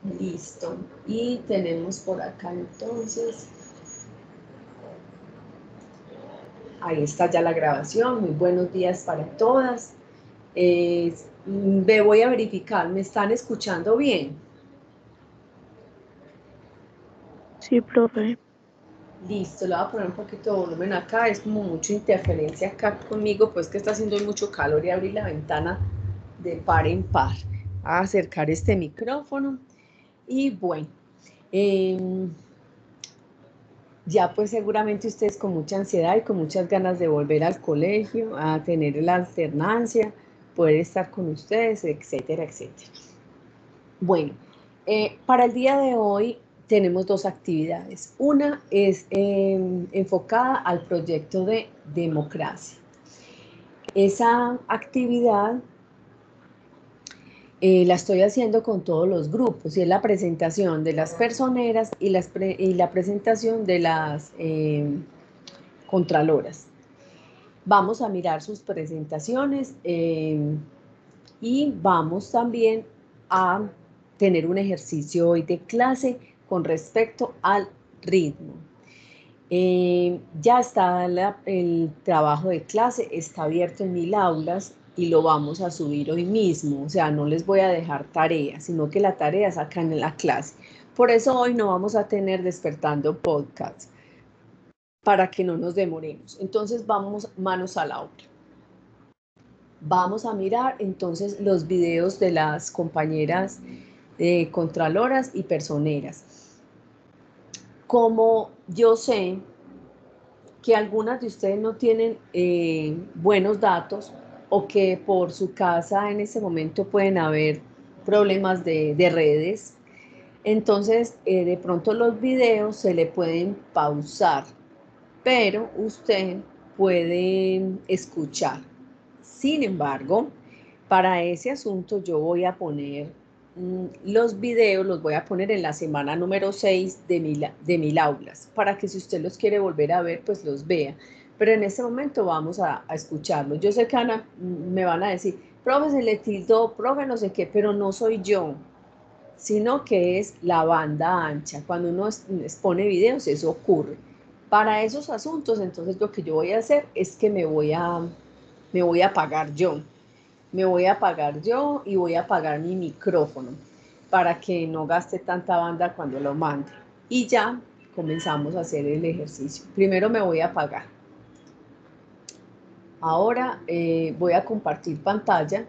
Listo. Y tenemos por acá entonces, ahí está ya la grabación. Muy buenos días para todas. Me voy a verificar, ¿me están escuchando bien? Sí, profe. Listo, le voy a poner un poquito de volumen acá, es como mucha interferencia acá conmigo, pues que está haciendo mucho calor y abrir la ventana de par en par. Voy a acercar este micrófono y bueno, eh, ya pues seguramente ustedes con mucha ansiedad y con muchas ganas de volver al colegio, a tener la alternancia, poder estar con ustedes, etcétera, etcétera. Bueno, para el día de hoy tenemos dos actividades. Una es enfocada al proyecto de democracia. Esa actividad la estoy haciendo con todos los grupos y es la presentación de las personeras y la presentación de las contraloras. Vamos a mirar sus presentaciones y vamos también a tener un ejercicio hoy de clase con respecto al ritmo. Ya está el trabajo de clase, está abierto en 1000 aulas y lo vamos a subir hoy mismo, o sea, no les voy a dejar tarea, sino que la tarea es acá en la clase. Por eso hoy no vamos a tener despertando podcast, para que no nos demoremos. Entonces vamos manos a la obra. Vamos a mirar entonces los videos de las compañeras contraloras y personeras. Como yo sé que algunas de ustedes no tienen buenos datos o que por su casa en ese momento pueden haber problemas de redes, entonces de pronto los videos se le pueden pausar, pero usted puede escuchar. Sin embargo, para ese asunto yo voy a poner los videos, los voy a poner en la semana número 6 de 1000 aulas, para que si usted los quiere volver a ver, pues los vea. Pero en este momento vamos a escucharlos. Yo sé que me van a decir, profe, se le tildó, profe, no sé qué, pero no soy yo, sino que es la banda ancha. Cuando uno expone videos, eso ocurre. Para esos asuntos, entonces lo que yo voy a hacer es que me voy a apagar yo. Me voy a apagar yo y voy a apagar mi micrófono para que no gaste tanta banda cuando lo mande. Y ya comenzamos a hacer el ejercicio. Primero me voy a apagar. Ahora voy a compartir pantalla.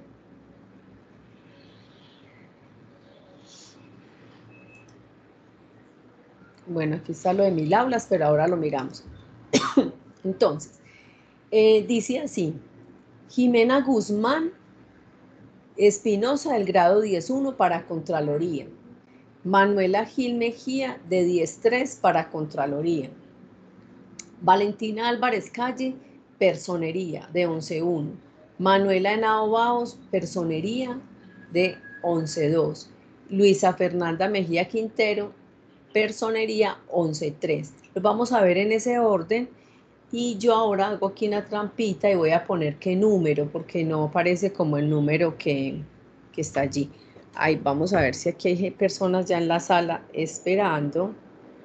Bueno, aquí está lo de 1000 aulas, pero ahora lo miramos. Entonces, dice así, Jimena Guzmán Espinosa del grado 10.1 para Contraloría. Manuela Gil Mejía de 10.3 para Contraloría. Valentina Álvarez Calle, Personería de 11.1. Manuela Henao Baos, Personería de 11.2. Luisa Fernanda Mejía Quintero, Personería 11.3. Los vamos a ver en ese orden. Y yo ahora hago aquí una trampita y voy a poner qué número, porque no aparece como el número que está allí. Ahí vamos a ver si aquí hay personas ya en la sala esperando.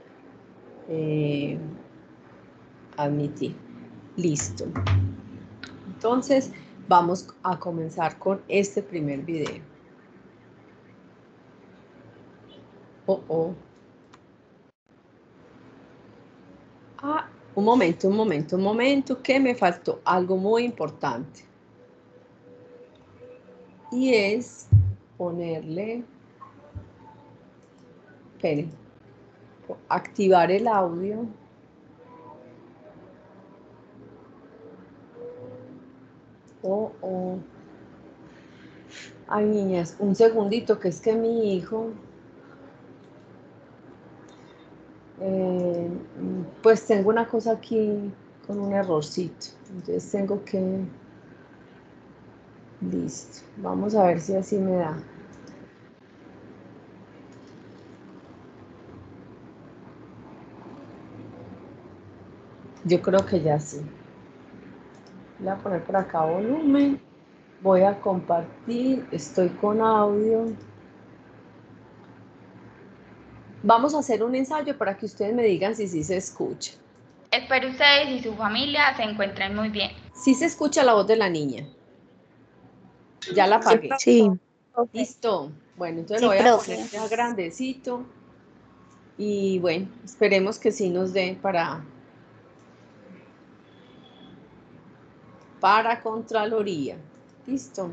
Admitir. Listo. Entonces, vamos a comenzar con este primer video. Oh, oh. Ah, un momento, que me faltó algo muy importante. Y es ponerle, esperen, activar el audio. Oh, oh. Ay, niñas, un segundito, que es que mi hijo, pues tengo una cosa aquí con un errorcito. Entonces tengo que, listo. Vamos a ver si así me da. Yo creo que ya sí. Voy a poner por acá volumen. Voy a compartir. Estoy con audio. Vamos a hacer un ensayo para que ustedes me digan si sí se escucha. Espero ustedes y su familia se encuentren muy bien. Sí se escucha la voz de la niña. Ya la apagué. Sí. Listo. Bueno, entonces Sí, lo voy a profe. poner ya grandecito. Y bueno, esperemos que sí nos dé para Contraloría. Listo.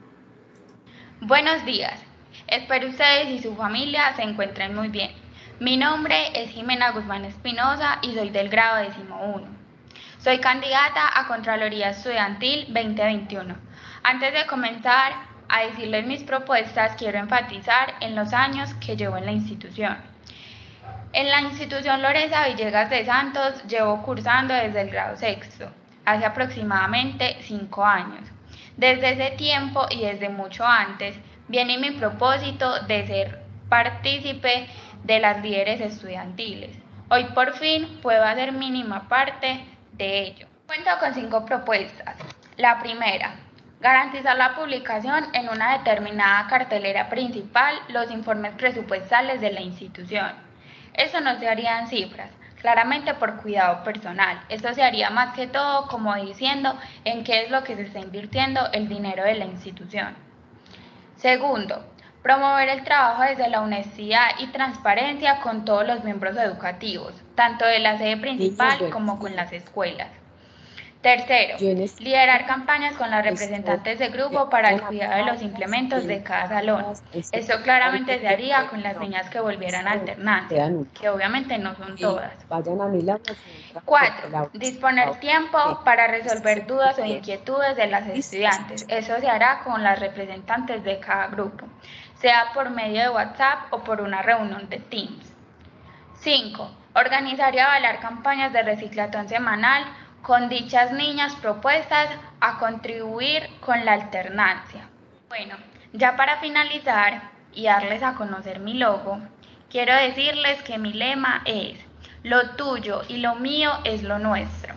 Buenos días. Espero ustedes y su familia se encuentren muy bien. Mi nombre es Jimena Guzmán Espinosa y soy del grado 11. Soy candidata a Contraloría Estudiantil 2021. Antes de comenzar a decirles mis propuestas, quiero enfatizar en los años que llevo en la institución. En la institución Lorenza Villegas de Santos llevo cursando desde el grado sexto, hace aproximadamente 5 años. Desde ese tiempo y desde mucho antes viene mi propósito de ser partícipe de las líderes estudiantiles. Hoy por fin puedo hacer mínima parte de ello. Cuento con 5 propuestas. La primera, garantizar la publicación en una determinada cartelera principal los informes presupuestales de la institución. Eso no se haría en cifras, claramente por cuidado personal. Esto se haría más que todo como diciendo en qué es lo que se está invirtiendo el dinero de la institución. Segundo, promover el trabajo desde la honestidad y transparencia con todos los miembros educativos, tanto de la sede principal como con las escuelas. Tercero, liderar campañas con las representantes de grupo para el cuidado de los implementos de cada salón. Esto claramente se haría con las niñas que volvieran a alternancia, que obviamente no son todas. Vayan a mi lado. 4. Disponer tiempo para resolver dudas o inquietudes de las estudiantes. Eso se hará con las representantes de cada grupo, sea por medio de WhatsApp o por una reunión de Teams. 5. Organizar y avalar campañas de reciclatón semanal con dichas niñas propuestas a contribuir con la alternancia. Bueno, ya para finalizar y darles a conocer mi logo, quiero decirles que mi lema es: lo tuyo y lo mío es lo nuestro.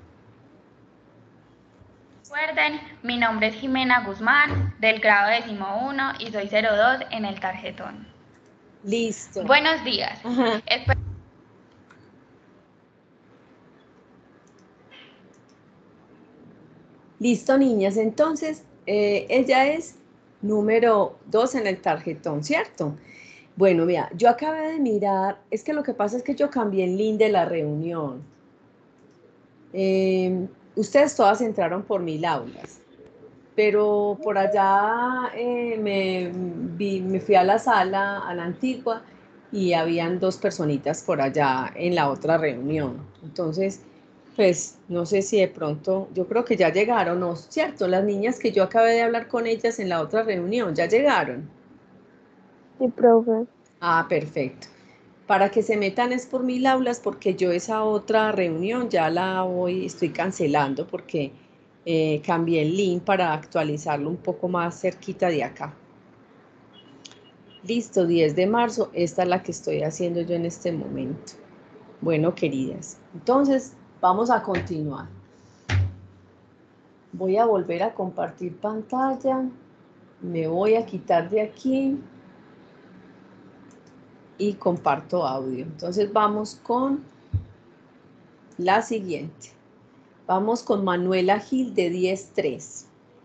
Recuerden, mi nombre es Jimena Guzmán, del grado 11 y soy 02 en el tarjetón. Listo. Buenos días. Listo, niñas. Entonces, ella es número 2 en el tarjetón, ¿cierto? Bueno, mira, yo acabé de mirar, es que lo que pasa es que yo cambié el link de la reunión. Ustedes todas entraron por 1000 aulas, pero por allá me fui a la sala, a la antigua, y habían 2 personitas por allá en la otra reunión. Entonces, pues no sé si de pronto, yo creo que ya llegaron, ¿no? ¿Cierto? Las niñas que yo acabé de hablar con ellas en la otra reunión, ¿ya llegaron? Sí, profe. Ah, perfecto. Para que se metan es por 1000 aulas, porque yo esa otra reunión ya estoy cancelando porque cambié el link para actualizarlo un poco más cerquita de acá. Listo, 10 de marzo, esta es la que estoy haciendo yo en este momento. Bueno, queridas, entonces vamos a continuar. Voy a volver a compartir pantalla, me voy a quitar de aquí y comparto audio. Entonces vamos con la siguiente. Vamos con Manuela Gil de 10-3.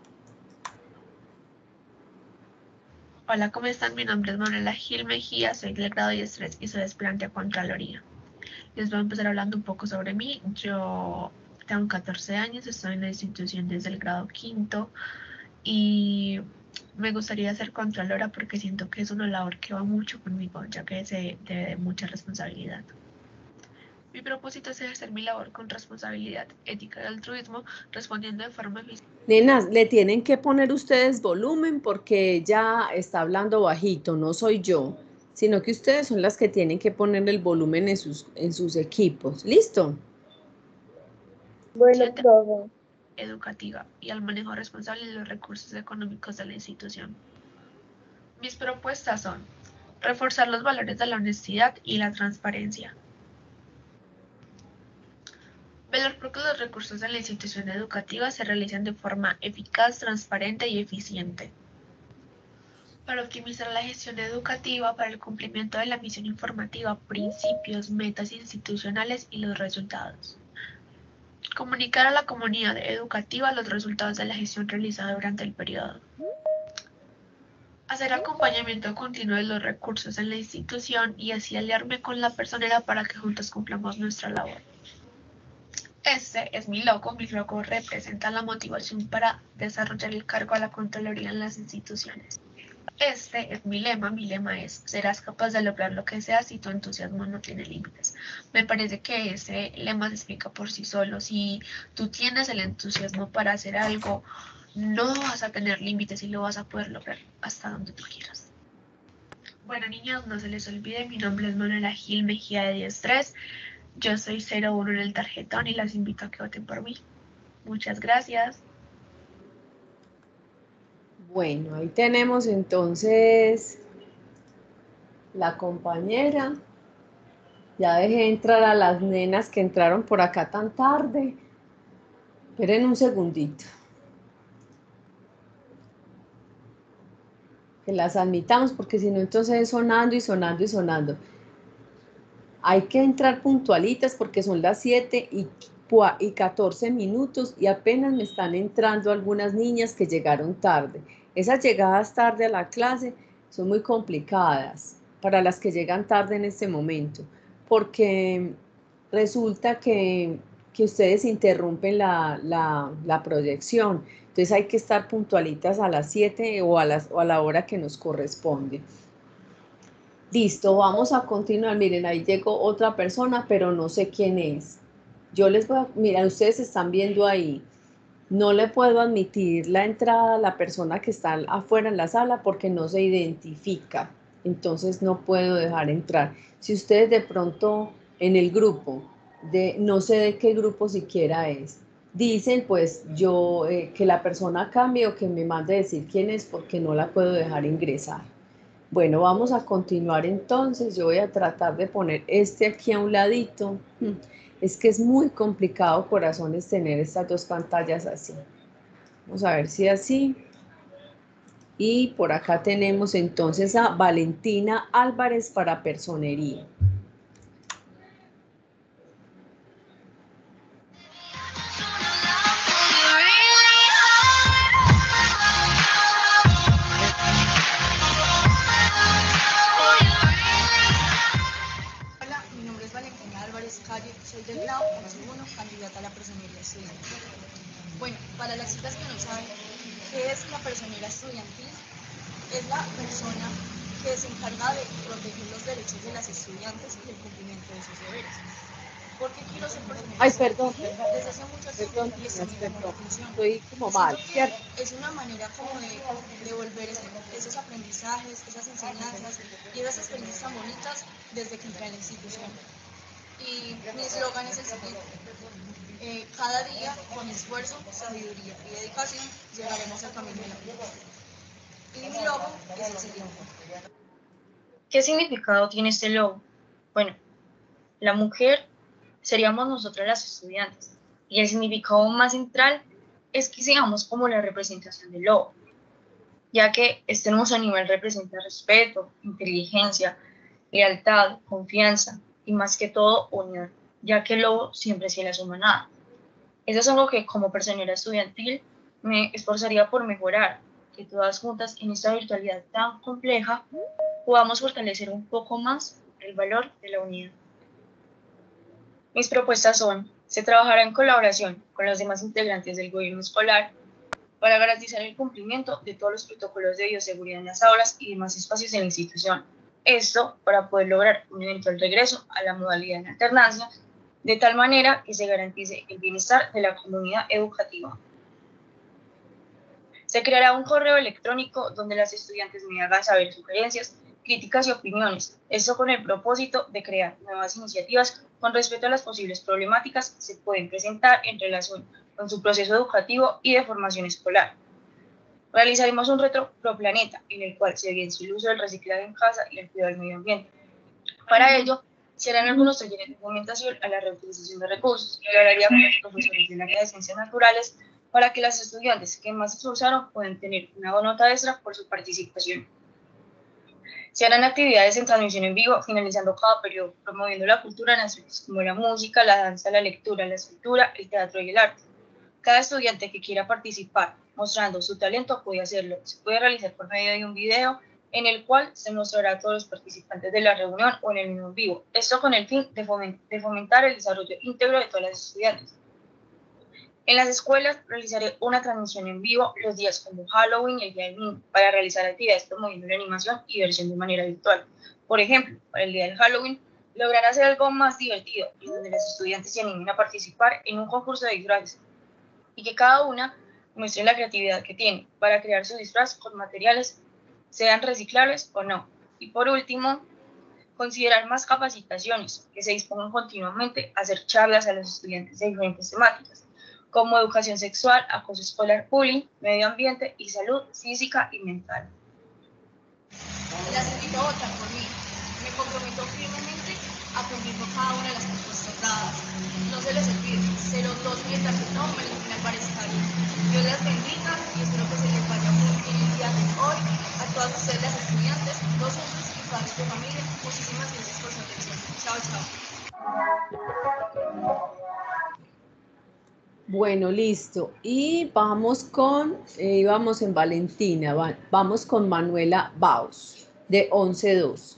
Hola, ¿cómo están? Mi nombre es Manuela Gil Mejía, soy del grado 10-3 y soy aspirante a Contraloría. Les voy a empezar hablando un poco sobre mí. Yo tengo 14 años, estoy en la institución desde el grado 5 y me gustaría ser Contralora porque siento que es una labor que va mucho conmigo, ya que se debe de mucha responsabilidad. Mi propósito es ejercer mi labor con responsabilidad, ética y altruismo, respondiendo de forma eficiente. Nenas, le tienen que poner ustedes volumen porque ella está hablando bajito, no soy yo, sino que ustedes son las que tienen que poner el volumen en sus equipos. ¿Listo? Bueno, profe. Educativa y al manejo responsable de los recursos económicos de la institución. Mis propuestas son: reforzar los valores de la honestidad y la transparencia, velar por que los recursos de la institución educativa se realicen de forma eficaz, transparente y eficiente, Para optimizar la gestión educativa, para el cumplimiento de la misión informativa, principios, metas institucionales y los resultados. Comunicar a la comunidad educativa los resultados de la gestión realizada durante el periodo. Hacer acompañamiento continuo de los recursos en la institución y así aliarme con la personera para que juntos cumplamos nuestra labor. Este es mi logo representa la motivación para desarrollar el cargo a la Contraloría en las instituciones. Este es mi lema es, serás capaz de lograr lo que seas y tu entusiasmo no tiene límites. Me parece que ese lema se explica por sí solo. Si tú tienes el entusiasmo para hacer algo, no vas a tener límites y lo vas a poder lograr hasta donde tú quieras. Bueno, niñas, no se les olvide, mi nombre es Manuela Gil Mejía de 10-3. Yo soy 01 en el tarjetón y las invito a que voten por mí. Muchas gracias. Bueno, ahí tenemos entonces la compañera. Ya dejé entrar a las nenas que entraron por acá tan tarde. Esperen un segundito. Que las admitamos, porque si no, entonces es sonando y sonando y sonando. Hay que entrar puntualitas porque son las 7:14 y apenas me están entrando algunas niñas que llegaron tarde. Esas llegadas tarde a la clase son muy complicadas para las que llegan tarde en este momento, porque resulta que ustedes interrumpen la proyección. Entonces hay que estar puntualitas a las 7 o a la hora que nos corresponde. Listo, vamos a continuar. Miren, ahí llegó otra persona, pero no sé quién es. Yo les voy a... Miren, ustedes están viendo ahí. No le puedo admitir la entrada a la persona que está afuera en la sala porque no se identifica. Entonces no puedo dejar entrar. Si ustedes de pronto en el grupo, no sé de qué grupo siquiera es, dicen pues yo que la persona cambie o que me mande decir quién es porque no la puedo dejar ingresar. Bueno, vamos a continuar entonces. Yo voy a tratar de poner este aquí a un ladito. Es que es muy complicado, corazones, tener estas dos pantallas así. Vamos a ver si así. Y por acá tenemos entonces a Valentina Álvarez para personería. Hola, mi nombre es Valentina Álvarez Calle, soy del grado 11.1, candidata a la personería estudiantil. Bueno, para las chicas que no saben qué es la personería estudiantil, es la persona que se encarga de proteger los derechos de las estudiantes y el cumplimiento de sus deberes. ¿Por qué quiero ser personera? Ay, perdón, Desde hace mucho tiempo y esto me llamó la atención. estoy como Siento mal, que ¿cierto? es una manera como de devolver esos aprendizajes, esas enseñanzas y esas experiencias tan bonitas desde que entré en la institución. Y mi eslogan es el siguiente: cada día con esfuerzo, sabiduría y dedicación llegaremos al camino de la vida. Y mi logo es el siguiente. ¿Qué significado tiene este logo? Bueno, la mujer seríamos nosotras las estudiantes, y el significado más central es que seamos como la representación del lobo, ya que este hermoso animal representa respeto, inteligencia, lealtad, confianza y más que todo unión, ya que el lobo siempre es fiel a su manada. Eso es algo que como personera estudiantil me esforzaría por mejorar, que todas juntas en esta virtualidad tan compleja podamos fortalecer un poco más el valor de la unidad. Mis propuestas son: se trabajará en colaboración con los demás integrantes del gobierno escolar para garantizar el cumplimiento de todos los protocolos de bioseguridad en las aulas y demás espacios de la institución. Esto para poder lograr un eventual regreso a la modalidad en alternancia, de tal manera que se garantice el bienestar de la comunidad educativa. Se creará un correo electrónico donde las estudiantes me hagan saber sugerencias, críticas y opiniones, esto con el propósito de crear nuevas iniciativas con respecto a las posibles problemáticas que se pueden presentar en relación con su proceso educativo y de formación escolar. Realizaremos un retro pro planeta, en el cual se evidencia el uso del reciclaje en casa y el cuidado del medio ambiente. Para ello, se harán algunos talleres de fomentación a la reutilización de recursos y hablaría con los profesores del área de ciencias naturales para que las estudiantes que más se esforzaron puedan tener una nota extra por su participación. Se harán actividades en transmisión en vivo, finalizando cada periodo, promoviendo la cultura en aspectos como la música, la danza, la lectura, la escultura, el teatro y el arte. Cada estudiante que quiera participar mostrando su talento puede hacerlo. Se puede realizar por medio de un video en el cual se mostrará a todos los participantes de la reunión o en el mismo en vivo. Esto con el fin de fomentar el desarrollo íntegro de todas las estudiantes. En las escuelas realizaré una transmisión en vivo los días como Halloween y el Día del Niño para realizar actividades promoviendo la animación y diversión de manera virtual. Por ejemplo, para el día del Halloween, lograr hacer algo más divertido y donde los estudiantes se animen a participar en un concurso de disfraces y que cada una muestre la creatividad que tiene para crear su disfraz con materiales, sean reciclables o no. Y por último, considerar más capacitaciones que se dispongan continuamente a hacer charlas a los estudiantes de diferentes temáticas, como educación sexual, acoso escolar, bullying, medio ambiente y salud física y mental. Las invito a votar por mí. Me comprometo firmemente a cumplir con cada una de las propuestas dadas. No se les olvide, 02 mientras que no, Valentina Álvarez Calle. Dios las bendiga y espero que se les vaya muy bien el día de hoy. A todas ustedes las estudiantes, docentes y padres de familia, muchísimas gracias por su atención. Chao, chao. Bueno, listo. Y vamos en Valentina, vamos con Manuela Baus, de 11-2.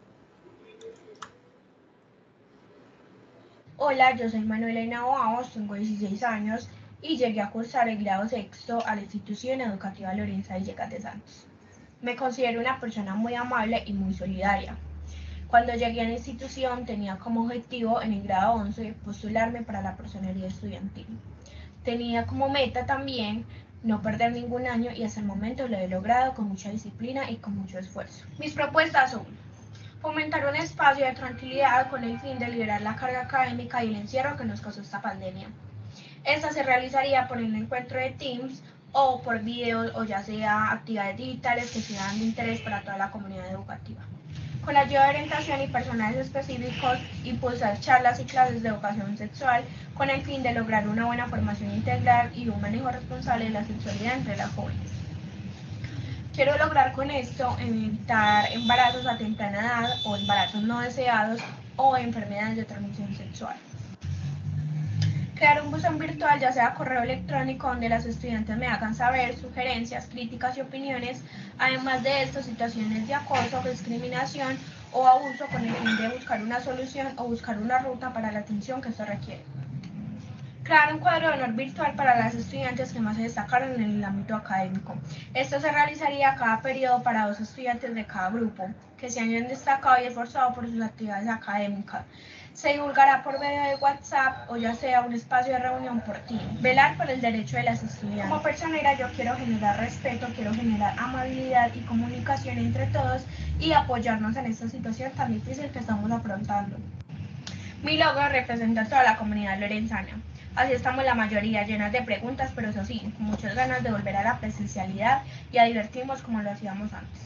Hola, yo soy Manuela Henao Baus, tengo 16 años y llegué a cursar el grado sexto a la institución educativa Lorenza Villegas de Santos. Me considero una persona muy amable y muy solidaria. Cuando llegué a la institución tenía como objetivo en el grado 11 postularme para la personería estudiantil. Tenía como meta también no perder ningún año y hasta el momento lo he logrado con mucha disciplina y con mucho esfuerzo. Mis propuestas son fomentar un espacio de tranquilidad con el fin de liberar la carga académica y el encierro que nos causó esta pandemia. Esta se realizaría por el encuentro de Teams o por videos o ya sea actividades digitales que sean de interés para toda la comunidad educativa. Con la ayuda de orientación y personales específicos, impulsar charlas y clases de educación sexual con el fin de lograr una buena formación integral y un manejo responsable de la sexualidad entre las jóvenes. Quiero lograr con esto evitar embarazos a temprana edad o embarazos no deseados o enfermedades de transmisión sexual. Crear un buzón virtual, ya sea correo electrónico, donde las estudiantes me hagan saber sugerencias, críticas y opiniones, además de esto, situaciones de acoso, discriminación o abuso con el fin de buscar una solución o buscar una ruta para la atención que esto requiere. Crear un cuadro de honor virtual para las estudiantes que más se destacaron en el ámbito académico. Esto se realizaría cada periodo para 2 estudiantes de cada grupo, que se hayan destacado y esforzado por sus actividades académicas. Se divulgará por medio de WhatsApp o ya sea un espacio de reunión por ti. Velar por el derecho de las estudiantes. Como personera yo quiero generar respeto, quiero generar amabilidad y comunicación entre todos y apoyarnos en esta situación tan difícil que estamos afrontando. Mi logo representa a toda la comunidad lorenzana. Así estamos la mayoría, llenas de preguntas, pero eso sí, con muchas ganas de volver a la presencialidad y a divertirnos como lo hacíamos antes.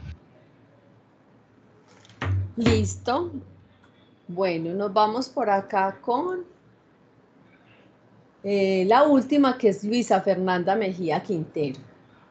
Listo. Bueno, nos vamos por acá con la última, que es Luisa Fernanda Mejía Quintero.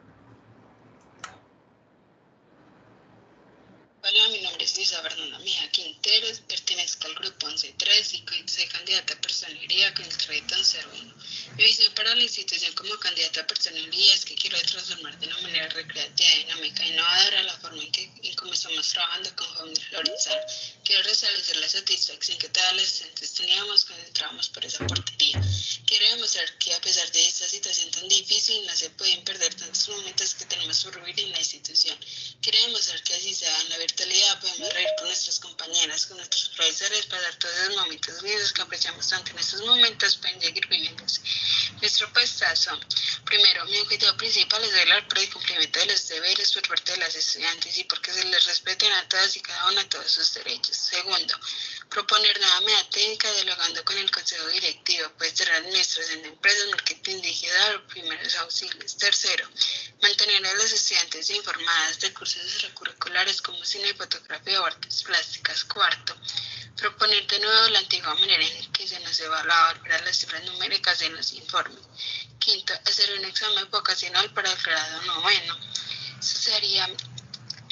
Hola, mi nombre es Luisa Fernanda Mejía Quintero, pertenezco al grupo 11-3 y soy candidata a personería con el crédito 01. Mi visión para la institución como candidata a personería es que quiero transformar de una manera recreativa, dinámica e innovadora la forma en cómo estamos trabajando con jóvenes lorenzanos. Quiero restablecer la satisfacción que todas las estudiantes teníamos cuando entrábamos por esa portería. Quiero demostrar que a pesar de esta situación tan difícil no se pueden perder tantos momentos que tenemos por vivir en la institución. Quiero demostrar que así sea en la virtualidad podemos reír con nuestras compañeras, con nuestros profesores, pasar todos los momentos lindos que apreciamos tanto en estos momentos pueden seguir viviéndose. Mis propuestas son: primero, mi objetivo principal es velar por el cumplimiento de los deberes por parte de las estudiantes y porque se les respeten a todas y cada una todos sus derechos. Segundo, proponer nueva medida técnica dialogando con el consejo directivo, puede ser administración de empresas, marketing digital o primeros auxilios. Tercero, mantener a los estudiantes informadas de cursos extracurriculares como cine, fotografía o artes plásticas. Cuarto, proponer de nuevo la antigua manera en que se nos evaluaba, volver a las cifras numéricas en los informes. Quinto, hacer un examen vocacional para el grado 9. Eso sería para que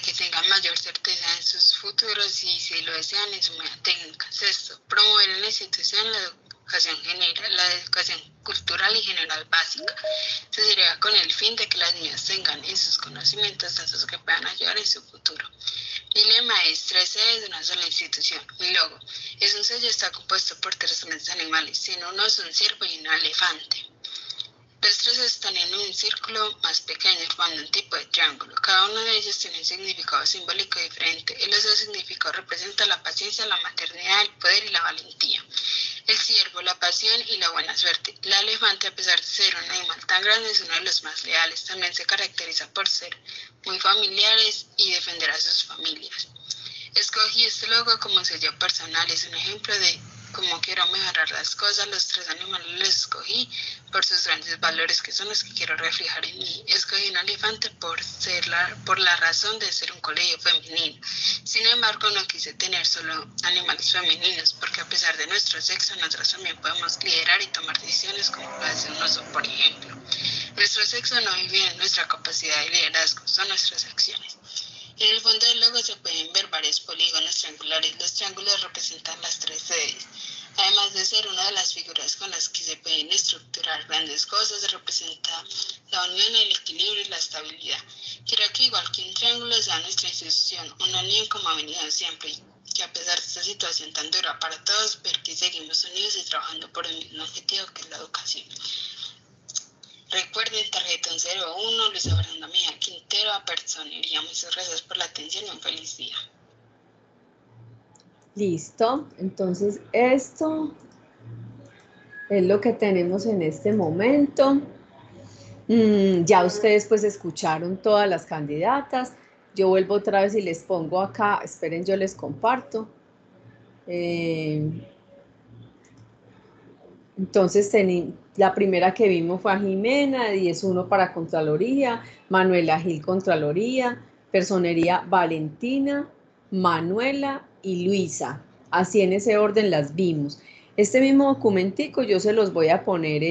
que tengan mayor certeza en sus futuros y, si lo desean, en su media técnica. Sexto, promover en la institución la educación cultural y general básica. Se sería con el fin de que las niñas tengan en sus conocimientos datos que puedan ayudar en su futuro. Mi lema es 3 sedes de una sola institución. Mi logo es un sello, está compuesto por 3 grandes animales, siendo uno es un ciervo y un elefante. Los 3 están en un círculo más pequeño, formando un tipo de triángulo. Cada uno de ellos tiene un significado simbólico diferente. El otro significado representa la paciencia, la maternidad, el poder y la valentía. El ciervo, la pasión y la buena suerte. La elefante, a pesar de ser un animal tan grande, es uno de los más leales. También se caracteriza por ser muy familiares y defender a sus familias. Escogí este logo como sello personal. Es un ejemplo de cómo quiero mejorar las cosas. Los 3 animales los escogí por sus grandes valores, que son los que quiero reflejar en mí. Escogí un elefante por la razón de ser un colegio femenino. Sin embargo, no quise tener solo animales femeninos, porque a pesar de nuestro sexo, nosotros también podemos liderar y tomar decisiones como lo hace un oso, por ejemplo. Nuestro sexo no vive en nuestra capacidad de liderazgo, son nuestras acciones. En el fondo del logo se pueden ver varios polígonos triangulares. Los triángulos representan las 3 sedes. Además de ser una de las figuras con las que se pueden estructurar grandes cosas, representa la unión, el equilibrio y la estabilidad. Quiero que, igual que un triángulo, sea nuestra institución una unión como ha venido siempre, y que a pesar de esta situación tan dura para todos, ver que seguimos unidos y trabajando por el mismo objetivo, que es la educación. Recuerden, tarjeta 01, Luisa Fernanda Mejía Quintero, a Personería. Muchas gracias por la atención y un feliz día. Listo, entonces esto es lo que tenemos en este momento. Ya ustedes pues escucharon todas las candidatas. Yo vuelvo otra vez y les pongo acá, esperen, yo les comparto. Entonces la primera que vimos fue a Jimena, 10-1 para Contraloría, Manuela Gil Contraloría, Personería Valentina, Manuela y Luisa. Así en ese orden las vimos. Este mismo documentico yo se los voy a poner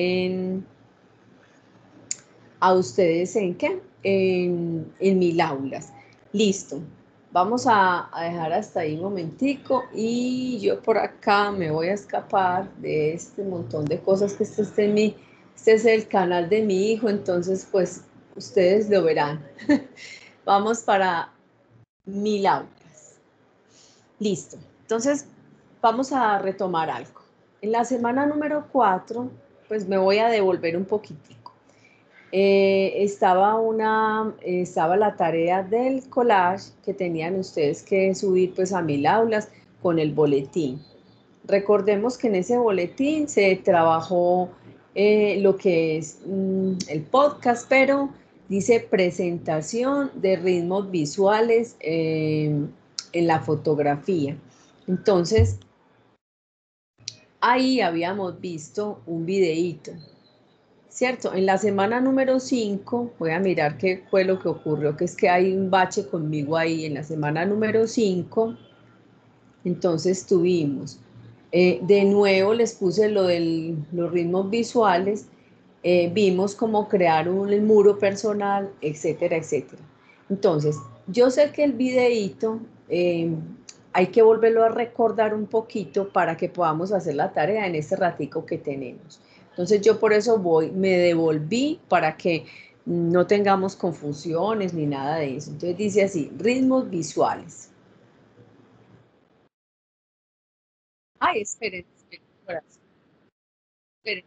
a ustedes ¿en qué? En 1000 aulas. Listo. Vamos a dejar hasta ahí un momentico y yo por acá me voy a escapar de este montón de cosas que este es el canal de mi hijo, entonces pues ustedes lo verán. Vamos para 1000 aulas. Listo. Entonces vamos a retomar algo. En la semana número 4, pues me voy a devolver un poquitico. Estaba la tarea del collage que tenían ustedes que subir pues a 1000 aulas con el boletín. Recordemos que en ese boletín se trabajó lo que es el podcast, pero dice presentación de ritmos visuales en la fotografía. Entonces, ahí habíamos visto un videíto. ¿Cierto? En la semana número 5, voy a mirar qué fue lo que ocurrió, que es que hay un bache conmigo ahí en la semana número 5, entonces tuvimos, de nuevo les puse lo de los ritmos visuales, vimos cómo crear un muro personal, etcétera, etcétera. Entonces, yo sé que el videíto hay que volverlo a recordar un poquito para que podamos hacer la tarea en este ratico que tenemos. Entonces yo por eso me devolví para que no tengamos confusiones ni nada de eso. Entonces dice así, ritmos visuales. Ay, esperen, corazón. Esperen.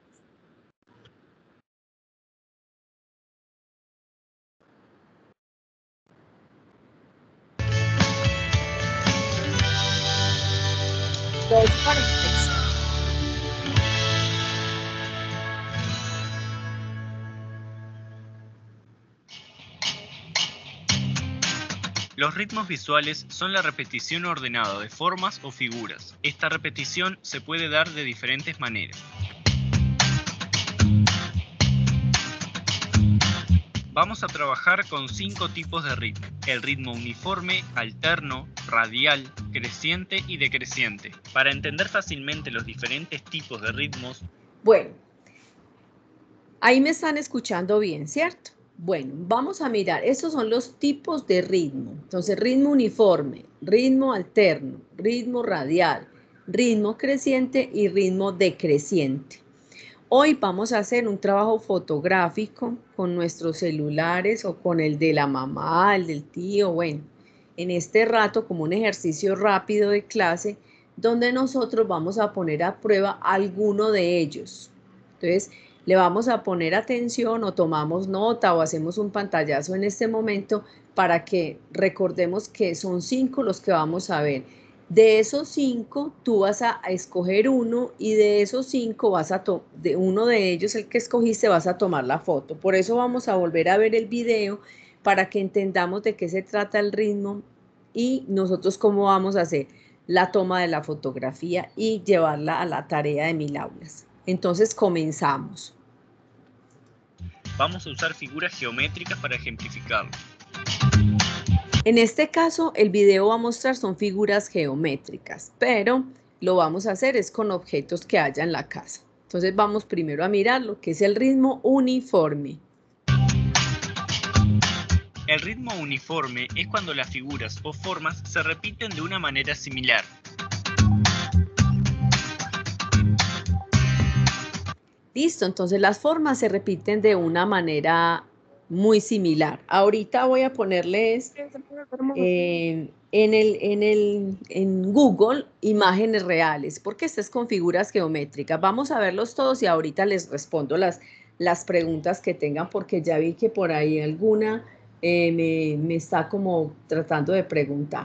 Los ritmos visuales son la repetición ordenada de formas o figuras. Esta repetición se puede dar de diferentes maneras. Vamos a trabajar con 5 tipos de ritmo: el ritmo uniforme, alterno, radial, creciente y decreciente. Para entender fácilmente los diferentes tipos de ritmos. Bueno, ahí me están escuchando bien, ¿cierto? Bueno, vamos a mirar, estos son los tipos de ritmo. Entonces, ritmo uniforme, ritmo alterno, ritmo radial, ritmo creciente y ritmo decreciente. Hoy vamos a hacer un trabajo fotográfico con nuestros celulares o con el de la mamá, el del tío, bueno, en este rato como un ejercicio rápido de clase donde nosotros vamos a poner a prueba alguno de ellos. Entonces, le vamos a poner atención o tomamos nota o hacemos un pantallazo en este momento para que recordemos que son 5 los que vamos a ver. De esos 5, tú vas a escoger uno y de esos 5 vas a de uno de ellos, el que escogiste, vas a tomar la foto. Por eso vamos a volver a ver el video para que entendamos de qué se trata el ritmo y nosotros cómo vamos a hacer la toma de la fotografía y llevarla a la tarea de 1000 aulas. Entonces comenzamos. Vamos a usar figuras geométricas para ejemplificarlo. En este caso, el video va a mostrar son figuras geométricas, pero lo vamos a hacer es con objetos que haya en la casa. Entonces vamos primero a mirar lo que es el ritmo uniforme. El ritmo uniforme es cuando las figuras o formas se repiten de una manera similar. Listo, entonces las formas se repiten de una manera muy similar. Ahorita voy a ponerles en Google imágenes reales, porque estas es con figuras geométricas. Vamos a verlos todos y ahorita les respondo las preguntas que tengan, porque ya vi que por ahí alguna me está como tratando de preguntar.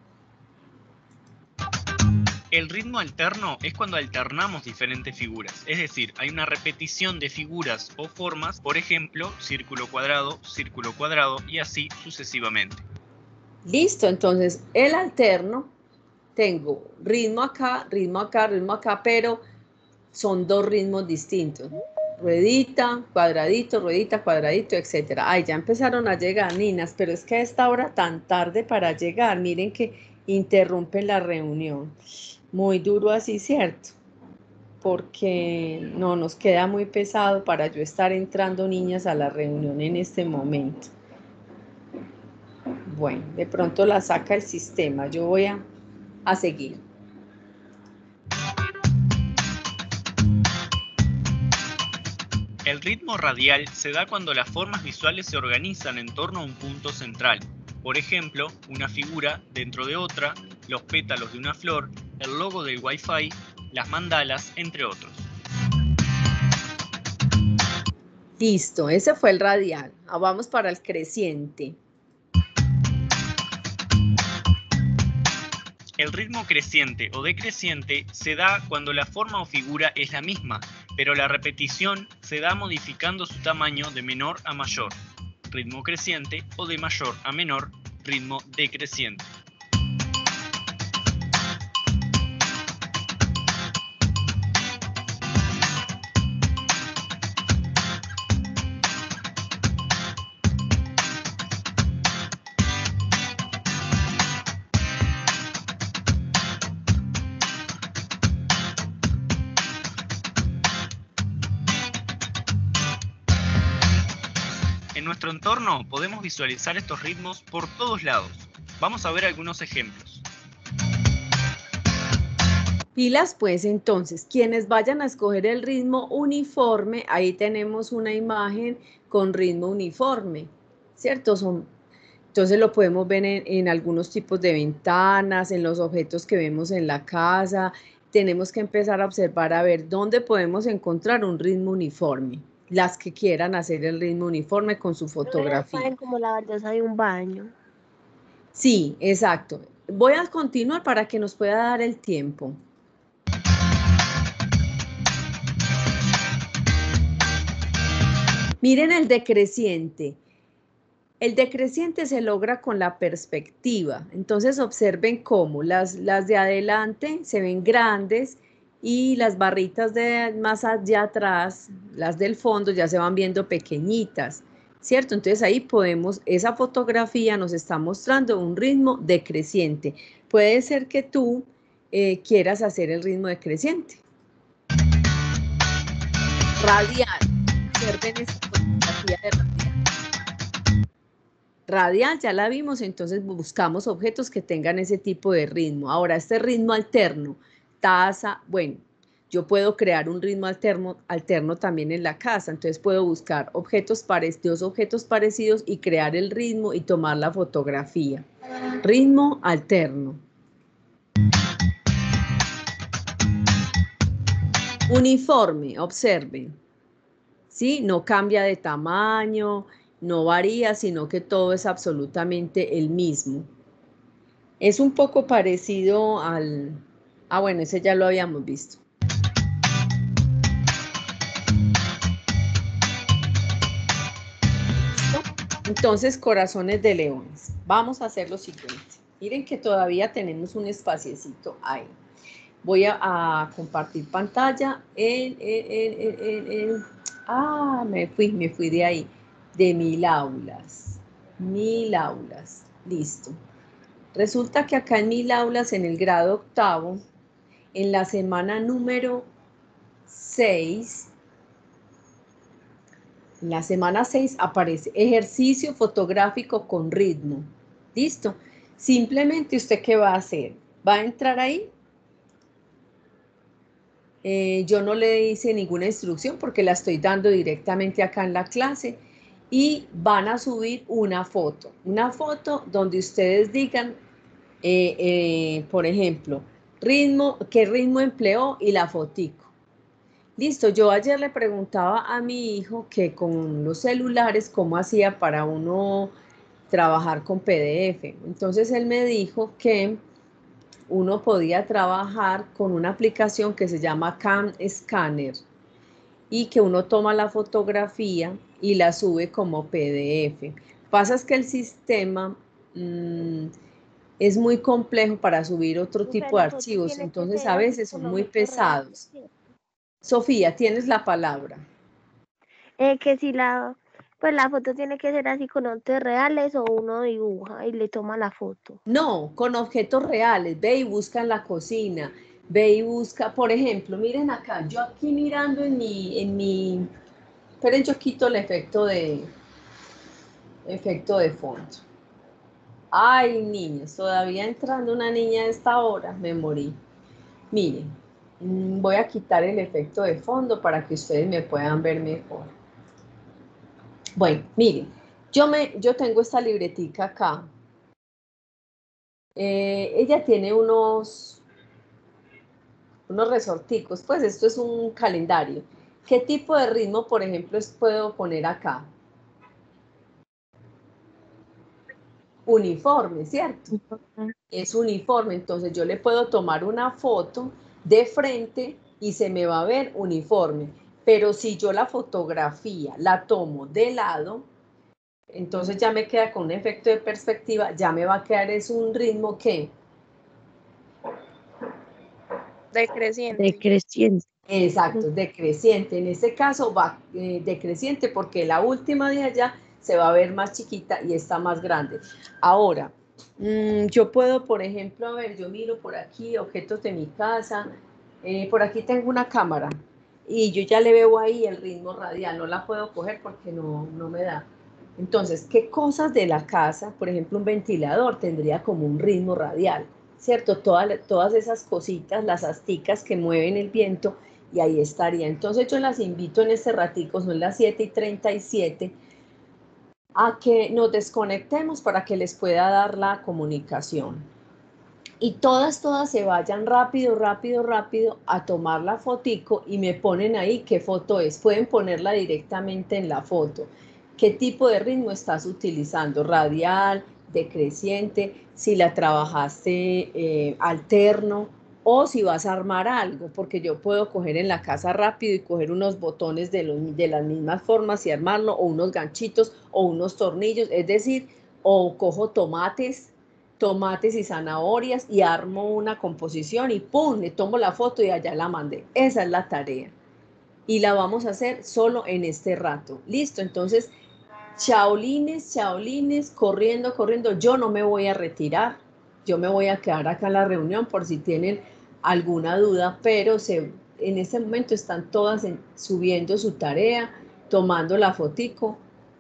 El ritmo alterno es cuando alternamos diferentes figuras, es decir, hay una repetición de figuras o formas, por ejemplo, círculo cuadrado y así sucesivamente. Listo, entonces el alterno, tengo ritmo acá, pero son 2 ritmos distintos. Ruedita, cuadradito, etc. Ay, ya empezaron a llegar, niñas, pero es que a esta hora tan tarde para llegar, miren que interrumpen la reunión. Muy duro así, ¿cierto? Porque no nos queda muy pesado para yo estar entrando, niñas, a la reunión en este momento. Bueno, de pronto la saca el sistema. Yo voy a seguir. El ritmo radial se da cuando las formas visuales se organizan en torno a un punto central. Por ejemplo, una figura dentro de otra, los pétalos de una flor, el logo del Wi-Fi, las mandalas, entre otros. Listo, ese fue el radial. Vamos para el creciente. El ritmo creciente o decreciente se da cuando la forma o figura es la misma, pero la repetición se da modificando su tamaño de menor a mayor. Ritmo creciente o de mayor a menor, ritmo decreciente. En nuestro entorno podemos visualizar estos ritmos por todos lados. Vamos a ver algunos ejemplos. Pilas, pues entonces, quienes vayan a escoger el ritmo uniforme, ahí tenemos una imagen con ritmo uniforme, ¿cierto? Entonces lo podemos ver en algunos tipos de ventanas, en los objetos que vemos en la casa. Tenemos que empezar a observar a ver dónde podemos encontrar un ritmo uniforme. Las que quieran hacer el ritmo uniforme con su fotografía. Saben como la baldosa de un baño. Sí, exacto. Voy a continuar para que nos pueda dar el tiempo. Miren el decreciente. El decreciente se logra con la perspectiva. Entonces observen cómo las de adelante se ven grandes y las barritas de más allá atrás, las del fondo, ya se van viendo pequeñitas, ¿cierto? Entonces ahí podemos, esa fotografía nos está mostrando un ritmo decreciente. Puede ser que tú quieras hacer el ritmo decreciente. Radial. Observen esta fotografía de radial. Radial ya la vimos, entonces buscamos objetos que tengan ese tipo de ritmo. Ahora, este ritmo alterno, taza, bueno, yo puedo crear un ritmo alterno también en la casa, entonces puedo buscar dos objetos parecidos y crear el ritmo y tomar la fotografía. Ritmo alterno. Uniforme, observen. ¿Sí? No cambia de tamaño, no varía, sino que todo es absolutamente el mismo. Es un poco parecido al... Ah, bueno, ese ya lo habíamos visto. Entonces, corazones de leones. Vamos a hacer lo siguiente. Miren que todavía tenemos un espaciecito ahí. Voy a compartir pantalla. Me fui de ahí. De 1000 aulas. 1000 aulas. Listo. Resulta que acá en 1000 aulas, en el grado octavo, en la semana número 6, en la semana 6 aparece ejercicio fotográfico con ritmo. ¿Listo? Simplemente usted, ¿qué va a hacer? Va a entrar ahí. Yo no le hice ninguna instrucción porque la estoy dando directamente acá en la clase. Y van a subir una foto donde ustedes digan, por ejemplo, qué ritmo empleó y la fotico. Listo, yo ayer le preguntaba a mi hijo que con los celulares, cómo hacía para uno trabajar con PDF. Entonces él me dijo que uno podía trabajar con una aplicación que se llama Cam Scanner y que uno toma la fotografía y la sube como PDF. Pasa es que el sistema es muy complejo para subir otro tipo de archivos, entonces a veces son muy pesados. Sofía, tienes la palabra. Que si pues la foto tiene que ser así con objetos reales o uno dibuja y le toma la foto. No, con objetos reales. Ve y busca en la cocina. Ve y busca, por ejemplo, miren acá, yo aquí mirando en mi, esperen, yo quito el efecto de fondo. Ay, niños, todavía entrando una niña a esta hora, me morí. Miren, voy a quitar el efecto de fondo para que ustedes me puedan ver mejor. Bueno, miren, yo tengo esta libretica acá. Ella tiene unos resorticos, pues esto es un calendario. ¿Qué tipo de ritmo, por ejemplo, puedo poner acá? Uniforme, ¿cierto? Es uniforme, entonces yo le puedo tomar una foto de frente y se me va a ver uniforme. Pero si yo la fotografía la tomo de lado, entonces ya me queda con un efecto de perspectiva, ya me va a quedar es un ritmo que... Decreciente. Decreciente. Exacto, decreciente. En este caso va decreciente porque la última de allá se va a ver más chiquita y está más grande. Ahora, yo puedo, por ejemplo, a ver, yo miro por aquí objetos de mi casa, por aquí tengo una cámara y yo ya le veo ahí el ritmo radial, no la puedo coger porque no me da. Entonces, ¿qué cosas de la casa, por ejemplo, un ventilador tendría como un ritmo radial? ¿Cierto? Todas esas cositas, las asticas que mueven el viento, y ahí estaría. Entonces yo las invito en este ratico, son las 7:37, a que nos desconectemos para que les pueda dar la comunicación. Y todas se vayan rápido a tomar la fotico y me ponen ahí qué foto es. Pueden ponerla directamente en la foto. ¿Qué tipo de ritmo estás utilizando? Radial, decreciente, si la trabajaste alterno o si vas a armar algo, porque yo puedo coger en la casa rápido y coger unos botones de las mismas formas y armarlo, o unos ganchitos o unos tornillos, es decir, o cojo tomates y zanahorias y armo una composición y ¡pum! Le tomo la foto y allá la mandé. Esa es la tarea. Y la vamos a hacer solo en este rato. Listo, entonces, chaolines, corriendo. Yo no me voy a retirar. Yo me voy a quedar acá en la reunión por si tienen alguna duda, pero en este momento están todas subiendo su tarea, tomando la fotico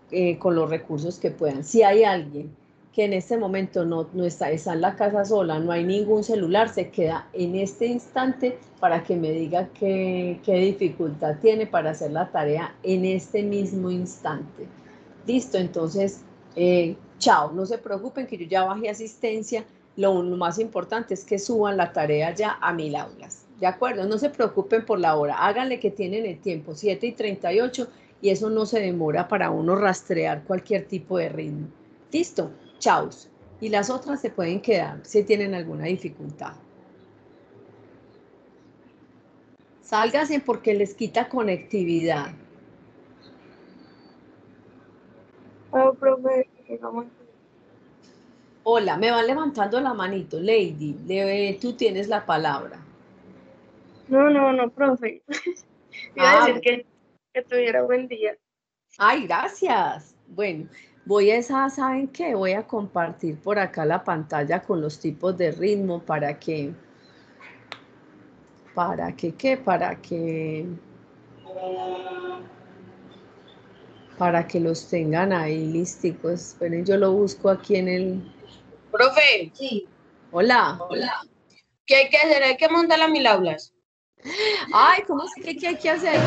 con los recursos que puedan. Si hay alguien que en este momento no está en la casa sola, no hay ningún celular, se queda en este instante para que me diga qué dificultad tiene para hacer la tarea en este mismo instante. Listo, entonces, chao, no se preocupen que yo ya bajé asistencia, lo más importante es que suban la tarea ya a 1000 aulas, ¿de acuerdo? No se preocupen por la hora, háganle que tienen el tiempo, 7:38, y eso no se demora para uno rastrear cualquier tipo de ritmo. Listo, chao. Y las otras se pueden quedar si tienen alguna dificultad. Sálganse porque les quita conectividad. Oh, profe, Hola, me van levantando la manito. Lady, tú tienes la palabra. No, profe. Iba a decir que tuviera buen día. Ay, gracias. Bueno, ¿saben qué? Voy a compartir por acá la pantalla con los tipos de ritmo para que los tengan ahí listicos. Esperen, yo lo busco aquí en el... Profe. Sí. Hola. ¿Qué hay que hacer? ¿Hay que montar las 1000 aulas? Ay, ¿cómo sé qué hay que hacer?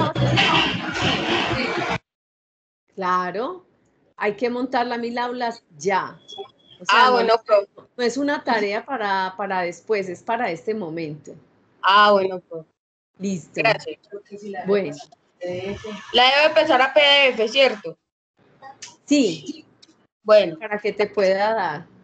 Claro, hay que montar las 1000 aulas ya. O sea, bueno, profe. No es una tarea para después, es para este momento. Bueno, profe. Listo. Gracias. Bueno. La debo empezar a PDF, ¿cierto? Sí. Bueno. Para que te pueda dar.